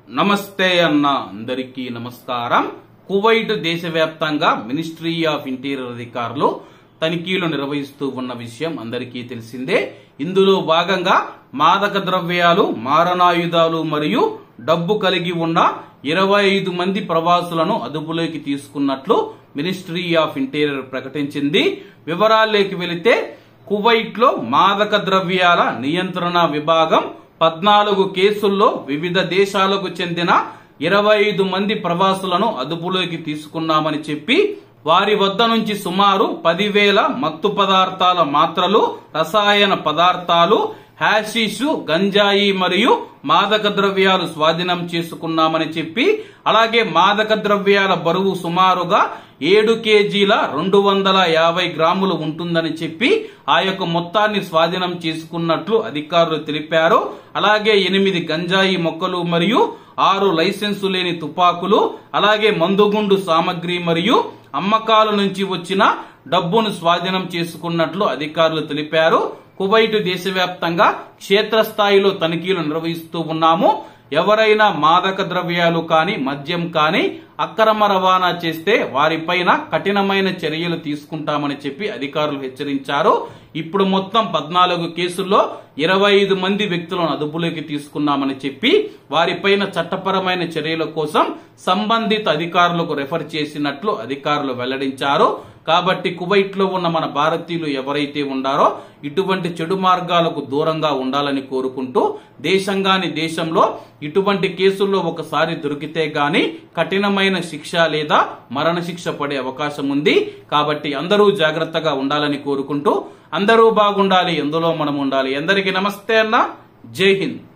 నమస్తే అన్న అందరికీ నమస్కారం. కువైట్ దేశవ్యాప్తంగా మినిస్ట్రీ ఆఫ్ ఇంటీరియర్ అధికారులు తనిఖీలు నిర్వహిస్తూ ఉన్న విషయం అందరికీ తెలిసిందే. ఇందులో భాగంగా మాదక ద్రవ్యాలు, మారణాయుధాలు మరియు డబ్బు కలిగి ఉన్న 25 మంది ప్రవాసులను అదుపులోకి తీసుకున్నట్లు మినిస్ట్రీ ఆఫ్ ఇంటీరియర్ ప్రకటించింది. వివరాల్లోకి వెళితే కువైట్ లో మాదక ద్రవ్యాల నియంత్రణ విభాగం 14 కేసుల్లో వివిధ దేశాలకు చెందిన 25 మంది ప్రవాసులను అదుపులోకి తీసుకున్నామని చెప్పి వారి వద్ద నుంచి సుమారు 10,000 మత్తు పదార్థాల మాత్రలు, రసాయన పదార్థాలు, హ్యాషిష్, గంజాయి మరియు మాదక ద్రవ్యాలు స్వాధీనం చేసుకున్నామని చెప్పి, అలాగే మాదక ద్రవ్యాల బరువు సుమారుగా 7 కేజీల 250 గ్రాములు ఉంటుందని చెప్పి ఆ యొక్క మొత్తాన్ని స్వాధీనం చేసుకున్నట్లు అధికారులు తెలిపారు. అలాగే 8 గంజాయి మొక్కలు మరియు 6 లైసెన్సు లేని తుపాకులు, అలాగే మందుగుండు సామగ్రి మరియు అమ్మకాల నుంచి వచ్చిన డబ్బును స్వాధీనం చేసుకున్నట్లు అధికారులు తెలిపారు. కువైట్ దేశవ్యాప్తంగా క్షేత్రస్థాయిలో తనిఖీలు నిర్వహిస్తూ ఉన్నాము. ఎవరైనా మాదక ద్రవ్యాలు కానీ మద్యం కానీ అక్రమ రవాణా చేస్తే వారిపైన కఠినమైన చర్యలు తీసుకుంటామని చెప్పి అధికారులు హెచ్చరించారు. ఇప్పుడు మొత్తం 14 కేసుల్లో 25 మంది వ్యక్తులను అదుపులోకి తీసుకున్నామని చెప్పి వారిపైన చట్టపరమైన చర్యల కోసం సంబంధిత అధికారులకు రెఫర్ చేసినట్లు అధికారులు వెల్లడించారు. కాబట్టి కువైట్ లో ఉన్న మన భారతీయులు ఎవరైతే ఉన్నారో ఇటువంటి చెడు మార్గాలకు దూరంగా ఉండాలని కోరుకుంటూ దేశంలో ఇటువంటి కేసుల్లో ఒకసారి దొరికితే గాని కఠినమైన శిక్ష లేదా మరణ శిక్ష పడే అవకాశం ఉంది. కాబట్టి అందరూ జాగ్రత్తగా ఉండాలని కోరుకుంటూ అందరూ బాగుండాలి, ఎందులో మనం ఉండాలి. అందరికీ నమస్తే అన్న, జై హింద్.